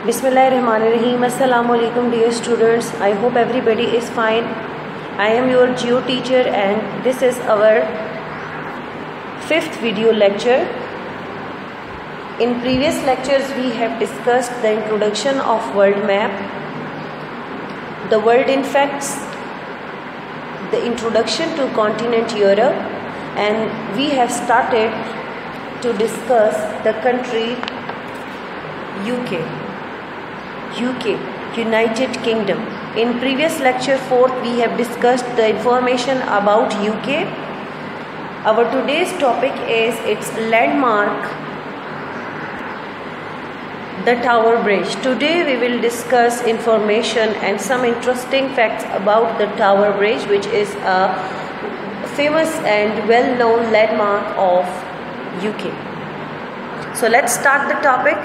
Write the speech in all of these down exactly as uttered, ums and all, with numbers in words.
Bismillahirrahmanirrahim. Assalamu alaikum dear students. I hope everybody is fine. I am your geo teacher and this is our fifth video lecture. In previous lectures we have discussed the introduction of world map, the world in facts, the introduction to continent Europe, and we have started to discuss the country U K. U K, United Kingdom. In previous lecture fourth we have discussed the information about U K. Our today's topic is its landmark, the Tower Bridge. Today we will discuss information and some interesting facts about the Tower Bridge, which is a famous and well-known landmark of U K. So let's start the topic.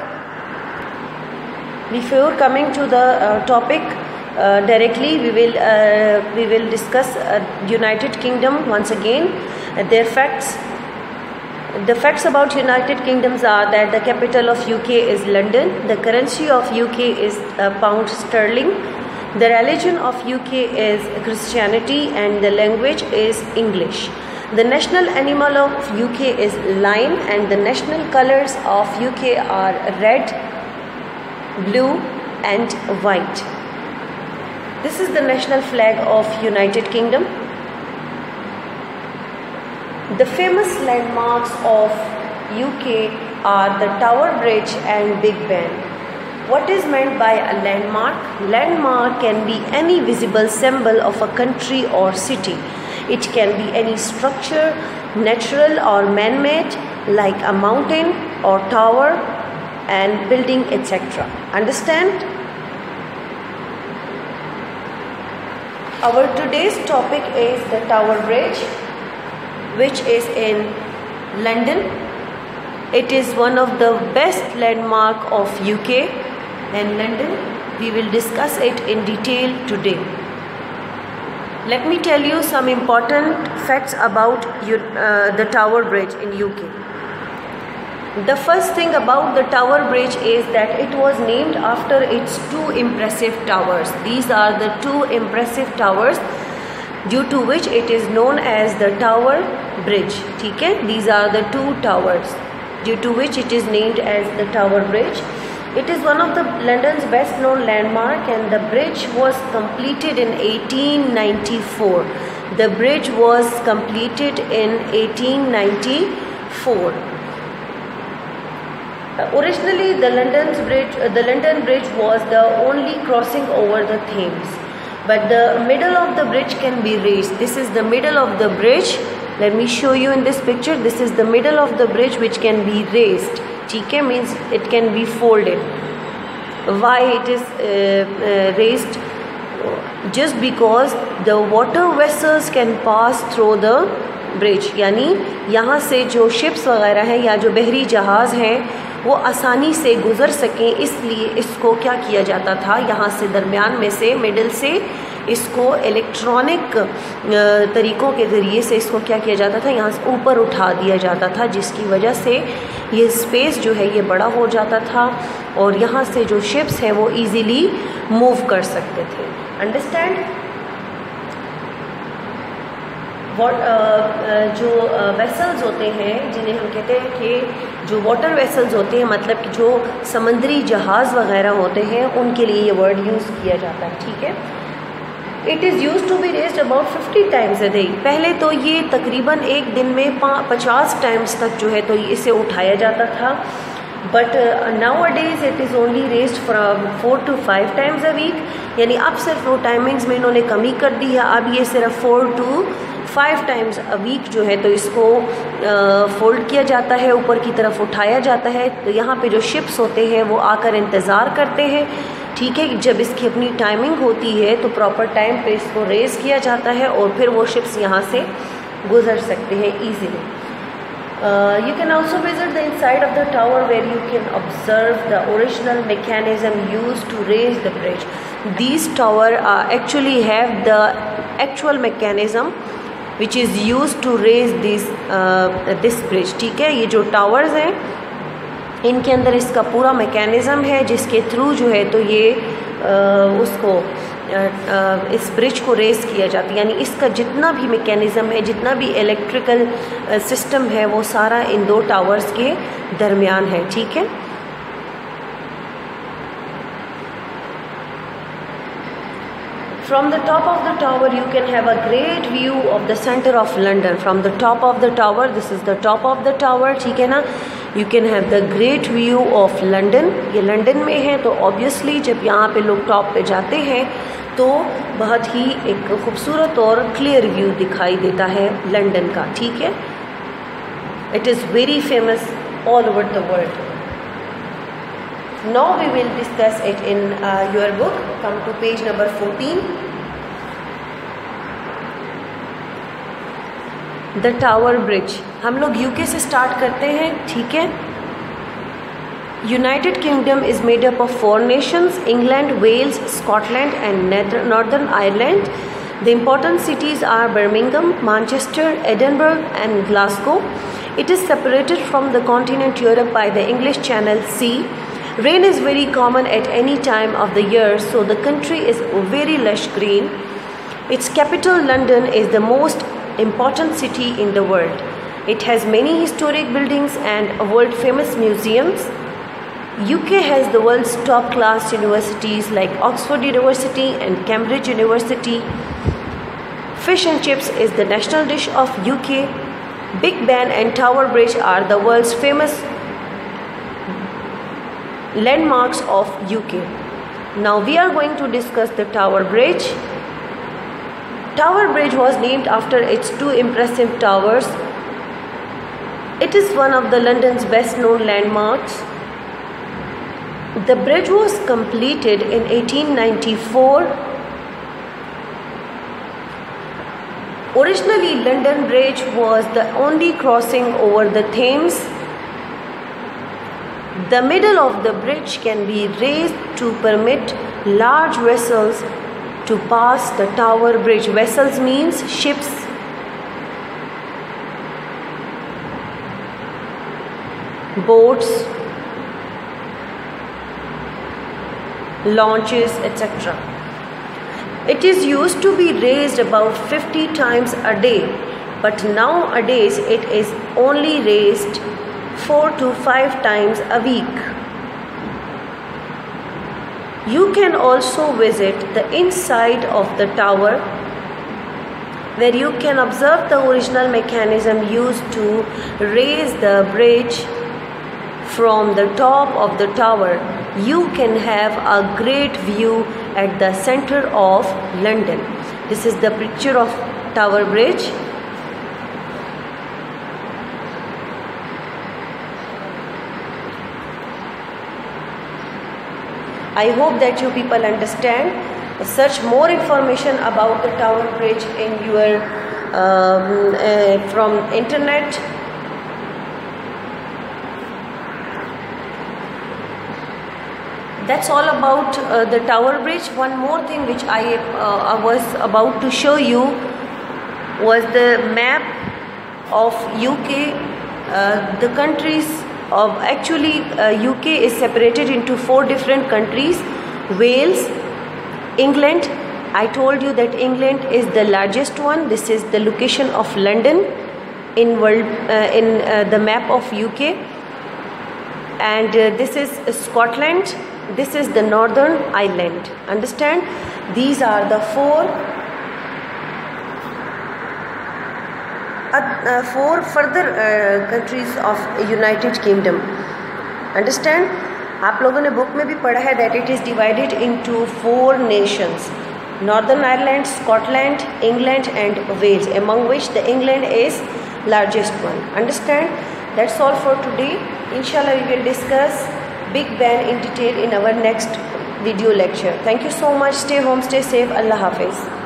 Before coming to the uh, topic uh, directly, we will uh, we will discuss uh, United Kingdom once again. Uh, their facts. The facts about United Kingdoms are that the capital of U K is London. The currency of U K is uh, pound sterling. The religion of U K is Christianity and the language is English. The national animal of U K is lion and the national colors of U K are red, blue and white. This is the national flag of United Kingdom. The famous landmarks of U K are the Tower Bridge and Big Ben. What is meant by a landmark? Landmark can be any visible symbol of a country or city. It can be any structure, natural or man-made, like a mountain or tower and building, et cetera. Understand? Our today's topic is the Tower Bridge, which is in London. It is one of the best landmark of U K and London. We will discuss it in detail today. Let me tell you some important facts about uh, the Tower Bridge in U K. The first thing about the Tower Bridge is that it was named after its two impressive towers. These are the two impressive towers due to which it is known as the Tower Bridge. Okay? These are the two towers due to which it is named as the Tower Bridge. It is one of the London's best known landmark and the bridge was completed in eighteen ninety-four. The bridge was completed in eighteen ninety-four. Uh, originally, the London's bridge, uh, the London Bridge was the only crossing over the Thames, but the middle of the bridge can be raised. This is the middle of the bridge. Let me show you in this picture. This is the middle of the bridge which can be raised. T K means it can be folded. Why it is uh, uh, raised? Just because the water vessels can pass through the bridge. यानी यहाँ से जो ships वगैरह हैं या जो बहरी जहाज़ हैं वो आसानी से गुज़र सकें, इसलिए इसको क्या किया जाता था, यहाँ से दरमियान में से मिडल से इसको इलेक्ट्रॉनिक तरीक़ों के ज़रिए से इसको क्या किया जाता था, यहाँ से ऊपर उठा दिया जाता था, जिसकी वजह से ये स्पेस जो है ये बड़ा हो जाता था और यहाँ से जो शिप्स हैं वो इजीली मूव कर सकते थे. अंडरस्टैंड? वॉट जो वेसल्स होते हैं जिन्हें हम कहते हैं कि जो वाटर वेसल्स होते हैं, मतलब कि जो समंदरी जहाज़ वगैरह होते हैं, उनके लिए ये वर्ड यूज़ किया जाता है. ठीक है. It is use to be raised about fifty times a day. पहले तो ये तकरीबन एक दिन में पचास टाइम्स तक जो है तो इसे उठाया जाता था, but nowadays it is only raised from four to five times a week. यानी अब सिर्फ वो टाइमिंग्स में इन्होंने कमी कर दी है. अब ये सिर्फ four to five times a week जो है तो इसको फोल्ड किया जाता है, ऊपर की तरफ उठाया जाता है. तो यहाँ पे जो शिप्स होते हैं वो आकर इंतज़ार करते हैं. ठीक है. जब इसकी अपनी टाइमिंग होती है तो प्रॉपर टाइम पे इसको रेस किया जाता है और फिर वो शिप्स यहाँ से गुज़र सकते हैं easily. You can also visit the inside of the tower where you can observe the original mechanism used to raise the bridge. These tower actually have the actual mechanism which is used to raise this uh, this bridge. ठीक है. ये जो towers हैं इनके अंदर इसका पूरा mechanism है जिसके थ्रू जो है तो ये आ, उसको आ, आ, इस ब्रिज को रेस किया जाता है, यानी इसका जितना भी मैकेनिज़्म है, जितना भी इलेक्ट्रिकल सिस्टम है, वो सारा इन दो टावर्स के दरमियान है। ठीक है, From the top of the tower you can have a great view of the center of London. From the top of the tower, this is the top of the tower, ठीक है ना, you can have the great view of London. ये London में है तो obviously जब यहाँ पे लोग टॉप पे जाते हैं तो बहुत ही एक खूबसूरत और क्लियर व्यू दिखाई देता है लंदन का। ठीक है, it is very famous all over the world. Now we will discuss it in uh, your book. Come to page number fourteen. The Tower Bridge. हम लोग यूके से स्टार्ट करते हैं। ठीक है, United Kingdom is made up of four nations: England, Wales, Scotland and Northern Ireland. The important cities are Birmingham, Manchester, Edinburgh and Glasgow. It is separated from the continent Europe by the English Channel Sea. Rain is very common at any time of the year, so the country is very lush green. Its capital, London, is the most important city in the world. It has many historic buildings and world-famous museums. U K has the world's top-class universities like Oxford University and Cambridge University. Fish and chips is the national dish of U K. Big Ben and Tower Bridge are the world's famous landmarks of U K. Now we are going to discuss the Tower Bridge. Tower Bridge was named after its two impressive towers. It is one of the London's best known landmarks. The bridge was completed in eighteen ninety-four. Originally, London Bridge was the only crossing over the Thames. The middle of the bridge can be raised to permit large vessels to pass the Tower Bridge. Vessels means ships. Boats, launches, et cetera. It is used to be raised about fifty times a day, but nowadays it is only raised four to five times a week. You can also visit the inside of the tower, where you can observe the original mechanism used to raise the bridge from the top of the tower. You can have a great view at the center of London. This is the picture of Tower Bridge. I hope that you people understand. Search more information about the Tower Bridge in your um, uh, from internet. That's all about uh, the Tower Bridge. One more thing which I, uh, I was about to show you was the map of U K. Uh, the countries of actually uh, U K is separated into four different countries: Wales, England. I told you that England is the largest one. This is the location of London in world uh, in uh, the map of U K, and uh, this is Scotland. This is the Northern Ireland. Understand? These are the four uh, uh, four further uh, countries of United Kingdom. Understand? आप लोगों ने book में भी पढ़ा है that it is divided into four nations: Northern Ireland, Scotland, England and Wales, among which the England is largest one. Understand? That's all for today. Inshallah we will discuss Big Ben in detail in our next video lecture. Thank you so much. Stay home, stay safe. Allah Hafiz.